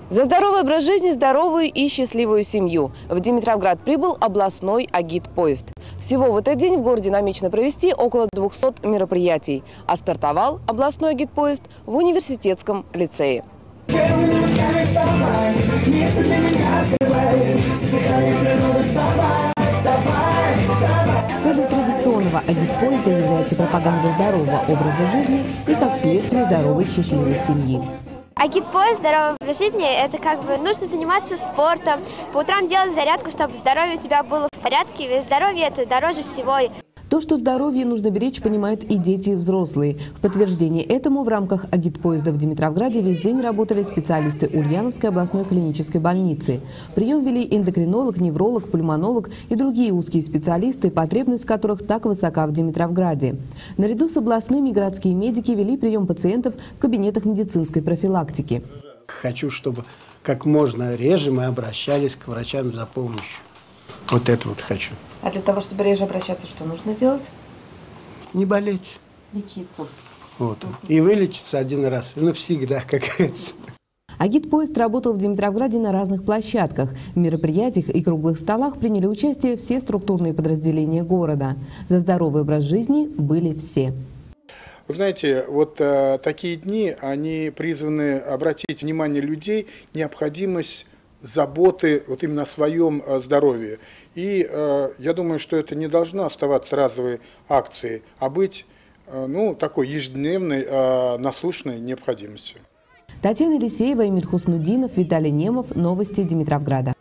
За здоровый образ жизни, здоровую и счастливую семью. В Димитровград прибыл областной агитпоезд. Всего в этот день в городе намечено провести около 200 мероприятий. А стартовал областной агитпоезд в университетском лицее. Целью традиционного агитпоезда является пропаганда здорового образа жизни и, как следствие, здоровой и счастливой семьи. Агитпоезд «Здоровый образ жизни» – это нужно заниматься спортом, по утрам делать зарядку, чтобы здоровье у тебя было в порядке, ведь здоровье – это дороже всего. То, что здоровье нужно беречь, понимают и дети, и взрослые. В подтверждение этому в рамках агитпоезда в Димитровграде весь день работали специалисты Ульяновской областной клинической больницы. Прием вели эндокринолог, невролог, пульмонолог и другие узкие специалисты, потребность в которых так высока в Димитровграде. Наряду с областными городские медики вели прием пациентов в кабинетах медицинской профилактики. Хочу, чтобы как можно реже мы обращались к врачам за помощью. Вот это вот хочу. А для того, чтобы реже обращаться, что нужно делать? Не болеть. Лечиться. Вот. И вылечиться один раз, и навсегда, как говорится. Агитпоезд работал в Димитровграде на разных площадках. В мероприятиях и круглых столах приняли участие все структурные подразделения города. За здоровый образ жизни были все. Вы знаете, вот такие дни, они призваны обратить внимание людей, необходимость заботы вот именно о своем здоровье. И я думаю, что это не должно оставаться разовой акцией, а быть такой ежедневной насущной необходимостью. Татьяна Елисеева, Эмиль Хуснудинов, Виталий Немов. Новости Димитровграда.